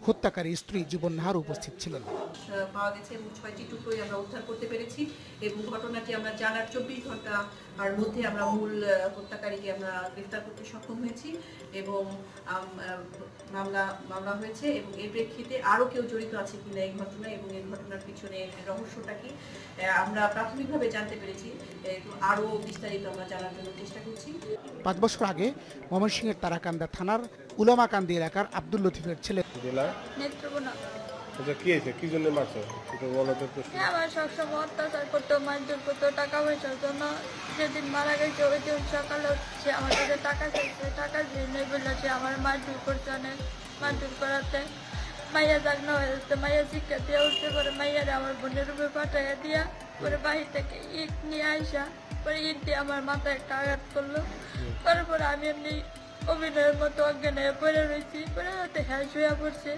হত্যাকারী স্ত্রী জীবন নাহার উপস্থিত ছিলেন। পাওয়া গেছে এবং ৬টি টুকরোই আমরা উদ্ধার করতে পেরেছি এবং ঘটনাটি আমরা জানার ২৪ ঘন্টা আর মধ্যে আমরা মূল হত্যাকারীকে আমরা গ্রেফতার করতে সক্ষম হয়েছি এবং মামলা হয়েছে এবং এর প্রেক্ষিতে আরও কেউ জড়িত আছে কিনা এই ঘটনায় এবং এই ঘটনার পিছনে রহস্যটা কি আমরা প্রাথমিকভাবে জানতে পেরেছি, আরও বিস্তারিত আমরা জানার জন্য চেষ্টা করছি। ৫ বছর আগে ময়মনসিংহের তারাকান্দা থানার উলামাকান্দি এলাকার আব্দুল লতিফের ছেলে কি জন্য মারছো? আমার সবসময় অত্যাচার করতো, মারধর করতো টাকা পয়সার জন্য। যেদিন মারা গেছে ওই দিন সকালে সে আমার কাছে টাকা চাইছে, টাকা দিয়ে বললো সে আমার মারধর করছে, অনেক মারধর করাতে মাইয়া জাগনা হয়ে যাচ্ছে, মাইয়া শিক্ষা দিয়ে উঠতে পরে মাইয়ারে আমার বোনের রূপে পাঠাইয়া দিয়া পরে বাহির থেকে ইট নিয়ে আসা, পরে ইট দিয়ে আমার মাথায় একটা আঘাত করলো। তারপরে আমি এমনি অভিনয়ের মতো অজ্ঞান হয়ে পড়ে রয়েছি, পরে হাতে হ্যাঁ শুয়ে পড়ছে।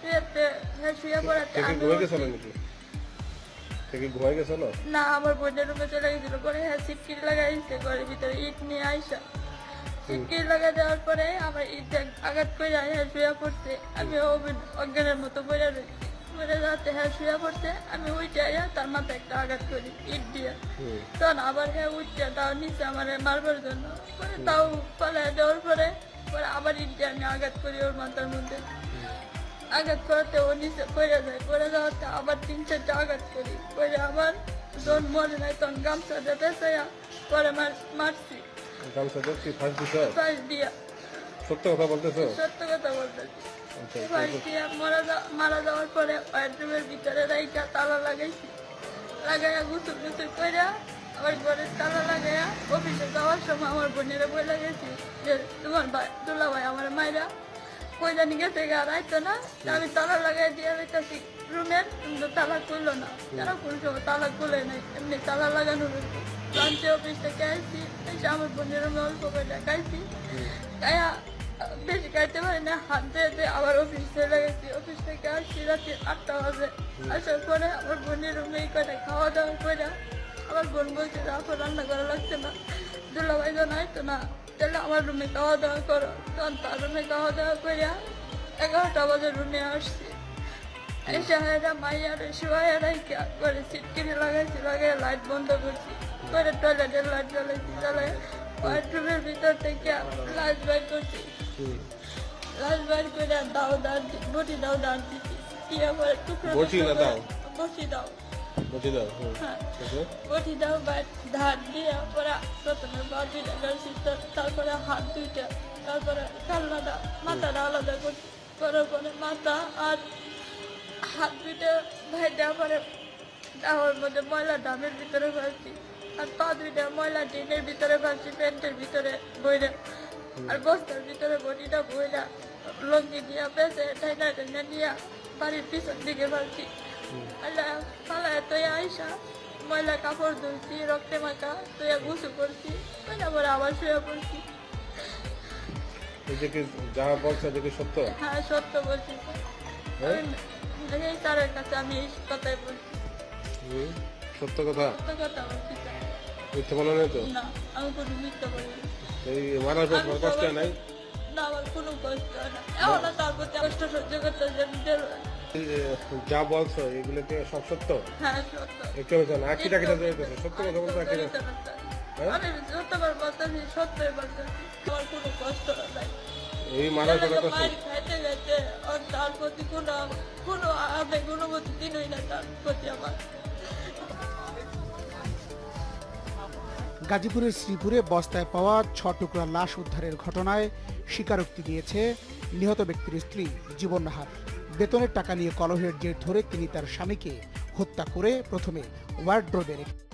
না আমার বোনের রুমে চলে গেছিল, পরে হ্যাঁ সিটকিট লাগাইছে ঘরের ভিতরে ইট নিয়ে আইসা। সিটকিট লাগাই দেওয়ার পরে আমার ইট আঘাত করে হ্যাঁ শুয়ে পড়ছে। আমি অজ্ঞানের মতো পড়ে রয়েছি, পরে যাতে হ্যাঁ শুয়ে পড়ছে আমি উঠে আইয়া তার মাথায় একটা আঘাত করি ইট দিয়ে। তখন আবার হ্যাঁ উঠছে তাও নিচে আমার মারবার জন্য, পরে তাও পালাই দেওয়ার পরে আবার ইট দিয়ে আমি আঘাত করি ওর মাথার মধ্যে। আঘাত করাতে ও নিচে পড়ে যায়, পড়ে যাওয়াতে আবার ৩-৪টা আঘাত করি, পরে আবার যখন মরে নাই তখন গামছা দিয়ে পেঁচাইয়া পরে মারছি। সত্য কথা বলতেছি। মারা যাওয়ার পরে বেডরুমের ভিতরে রাইখা তালা লাগাইছি, লাগাইয়া গুছুর গুছুর কইরা আবার ঘরের তালা লাগাইয়া অফিসে যাওয়ার সময় আমার বোনেরা বলে গেছি যে তোমার দুলা ভাই আমার মায়েরা কই জানি গেছে আর আইতো না, আমি তালা লাগাই দিয়ে যাইতেছি রুমের, কিন্তু তালা খুললো না। তারা কোন সময় তালা খুলে নাই, এমনি তালা লাগানো রয়েছে। লাঞ্চে অফিস থেকে আসছি, এসে আমার বোনের রুমে অল্প করে খাইছি, খাইয়া বেশি খাইতে পারি না, হাত দিয়ে আবার অফিস চলে গেছি। অফিস থেকে আসছি রাত্রি ৮টা বাজে, আসার পরে আমার বোনের রুমে করে খাওয়া দাওয়া করে আমার বোন বলছে যে এখন রান্না করা লাগছে না, দুলাভাই যখন আইতো না তাহলে আমার রুমে খাওয়া দাওয়া করো। তখন তার রুমে খাওয়া দাওয়া করে 11টা বাজে রুমে আসছি। এসে মাইয়ার শোয়া রাইখা করে সিটকিনি লাগাইছি, লাগাই লাইট বন্ধ করছি, করে টয়লেটের লাইট জ্বালাইছি, জ্বালাই বাথরুমের ভিতর থেকে লাইট বাইর করছি। লাইট বাইর করে বটি দাও দাঁড় দিচ্ছি, দিয়ে পরে টুকরো বটি দাও ধার দিয়ে পরে প্রথমে পা দুইটা গাড়ছি, তারপরে হাত দুইটা, তারপরে কাল্লাটা মাথাটা আলাদা করছি, করার পরে মাথা আর হাত দুইটা ভাই দেওয়ার পরে দেওয়ার মধ্যে ময়লা ডামের ভিতরে ফেলছি, আর পা দুইটা ময়লা ডিনের ভিতরে ফেলছি, প্যান্টের ভিতরে বইরা, আর বস্তার ভিতরে বটিটা বইরা লঙ্গি দিয়া পেঁচে ঠাইনা ঠাইনা নিয়ে বাড়ির পিছন দিকে ফেলছি। পালায় তুই আইসা ময়লা কাপড় ধুলছি, রক্তে মাখা তুই গুছু করছি, তারপরে আবার শুয়ে পড়ছি। সত্য? হ্যাঁ সত্য বলছি, তারের কাছে আমি এই কথাই বলছি। সত্য কথা? সত্য কথা বলছি। মিথ্যা বলো না তো? না, আমি কোনো মিথ্যা বলি না। এই মারার পর কষ্ট নাই? না, আমার কোনো কষ্ট হয় না, এখন তার প্রতি কষ্ট সহ্য করতে যা বলছো এগুলোকে সব সত্য? হ্যাঁ সত্য। একটু না আকিটা জড়িতেছে, সত্য কথা বলতে আকিটা। আমি যতবার বলতেছি সত্যই বলতেছি, আমার কোনো কষ্ট নাই। এই মারার পর কষ্ট খাইতে খাইতে তার প্রতি কোনো আবেগ অনুভূতি দিনই না তার প্রতি আমার। গাজীপুরের শ্রীপুরে বস্তায় পাওয়া ৬ টুকরা লাশ উদ্ধারের ঘটনায় স্বীকারোক্তি দিয়েছে নিহত ব্যক্তির স্ত্রী জীবন নাহার। বেতনের টাকা নিয়ে কলহের জের ধরে তিনি তার স্বামীকে হত্যা করে প্রথমে ওয়ার্ডরোবে রেখে